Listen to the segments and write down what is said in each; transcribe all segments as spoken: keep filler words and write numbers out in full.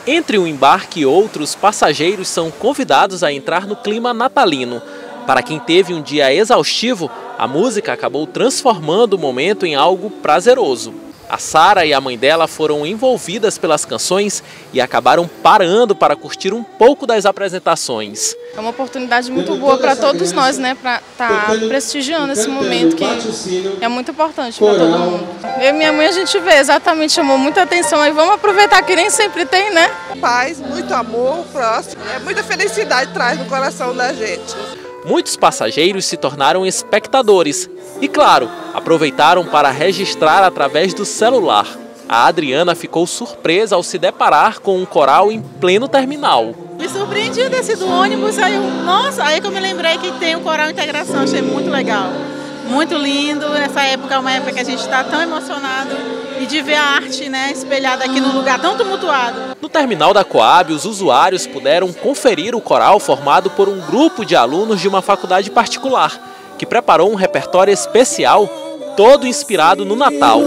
Entre um embarque e outro, os passageiros são convidados a entrar no clima natalino. Para quem teve um dia exaustivo, a música acabou transformando o momento em algo prazeroso. A Sara e a mãe dela foram envolvidas pelas canções e acabaram parando para curtir um pouco das apresentações. É uma oportunidade muito boa para todos nós, né, para estar tá prestigiando esse momento que é muito importante para todo mundo. Eu e minha mãe a gente vê, exatamente, chamou muita atenção, aí vamos aproveitar que nem sempre tem, né? Paz, muito amor, próximo, é muita felicidade traz no coração da gente. Muitos passageiros se tornaram espectadores e, claro, aproveitaram para registrar através do celular. A Adriana ficou surpresa ao se deparar com um coral em pleno terminal. Me surpreendi de descer do ônibus, aí eu, nossa, aí que eu me lembrei que tem o Coral Integração, achei muito legal. Muito lindo, essa época é uma época que a gente está tão emocionado e de ver a arte, né, espelhada aqui num lugar tão tumultuado. No terminal da Coab, os usuários puderam conferir o coral formado por um grupo de alunos de uma faculdade particular, que preparou um repertório especial, todo inspirado no Natal.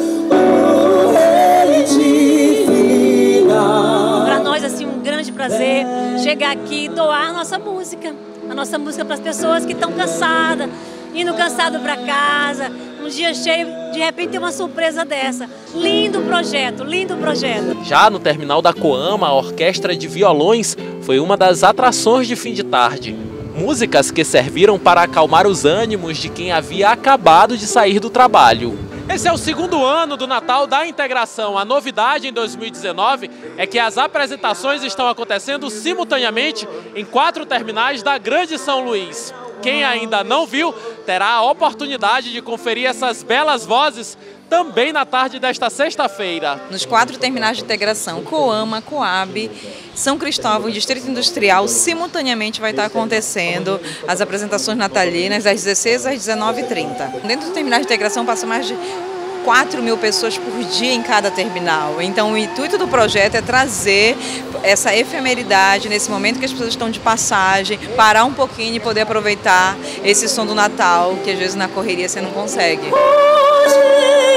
Para nós, assim, um grande prazer chegar aqui e doar a nossa música, a nossa música para as pessoas que estão cansadas, indo cansado para casa, um dia cheio, de repente tem uma surpresa dessa. Lindo projeto, lindo projeto. Já no terminal da Coama, a orquestra de violões foi uma das atrações de fim de tarde. Músicas que serviram para acalmar os ânimos de quem havia acabado de sair do trabalho. Esse é o segundo ano do Natal da Integração. A novidade em dois mil e dezenove é que as apresentações estão acontecendo simultaneamente em quatro terminais da Grande São Luís. Quem ainda não viu, terá a oportunidade de conferir essas belas vozes também na tarde desta sexta-feira. Nos quatro terminais de integração, Coama, Coab, São Cristóvão e Distrito Industrial, simultaneamente vai estar acontecendo as apresentações natalinas das dezesseis às dezenove e trinta. Dentro do terminal de integração passa mais de quatro mil pessoas por dia em cada terminal. Então o intuito do projeto é trazer essa efemeridade nesse momento que as pessoas estão de passagem, parar um pouquinho e poder aproveitar esse som do Natal, que às vezes na correria você não consegue.